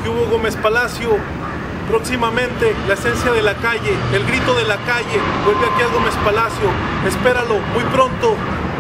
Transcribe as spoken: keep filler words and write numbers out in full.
¿Qué hubo, Gómez Palacio? Próximamente, la esencia de la calle, el grito de la calle, vuelve aquí a Gómez Palacio. Espéralo, muy pronto.